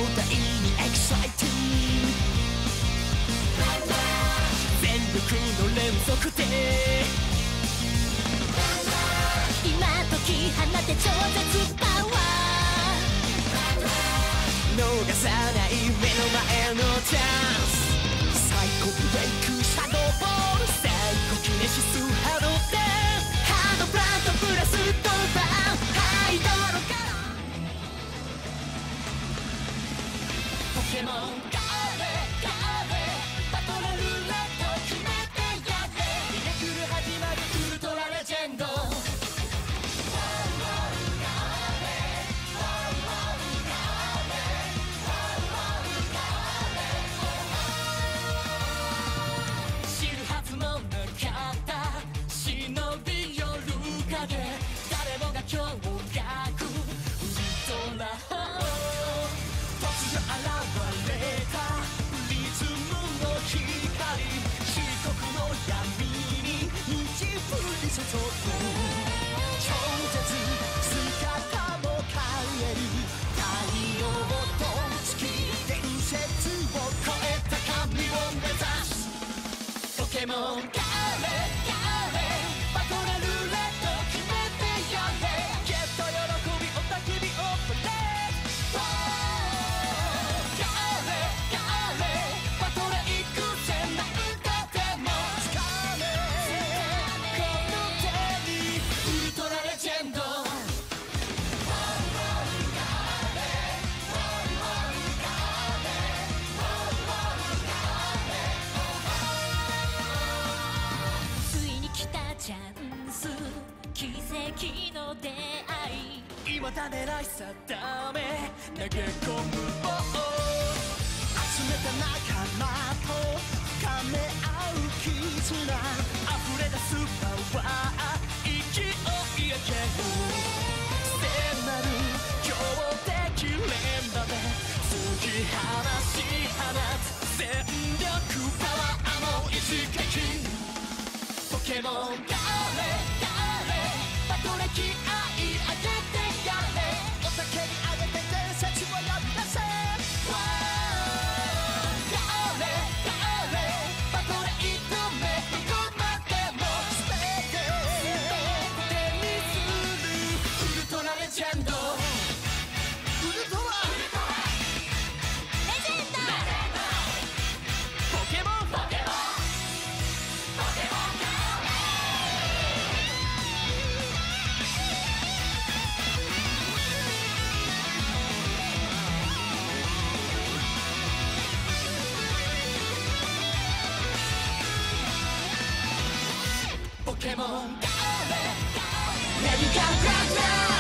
大にエキサイティング全力の連続で今解き放て超絶パワー逃さない目の前のチャンスサイコブレイクシャドーボールサイコキネシスハローでハードブランドプラスドバーハイドロからポケモンガーレガーレバトルルーレット決めてやれミラクル始まるウルトラレジェンド知るはずもなかった忍び寄る影誰もが驚愕ウルトラ突如現れたリズムの光漆黒の闇に導り注ぐ超絶姿も変える太陽と月伝説を超えた神を目指すポケモンガーレガーレバトルルーレット決めてやれゲット喜び雄たけびオープンレッドガーレガーレバトル行くぜなんだでもつかめこの手にウルトラレジェンドついに来たチャンス奇跡の出会い未だ狙い定め投げ込む棒集めた仲間と深め合う絆溢れ出すパワー勢い上げる迫る強敵連打で突き放し放つ全力パワーも一撃ポケモンガーレガーレバトル気合い上げてやれおたけに上げて伝説を呼び出せガーレガーレバトル挑めどこまでも全て手にするウルトラレジェンドウルトラレジェンドポケモンポケモンポケモンポケモンガーレガーレレディカーガー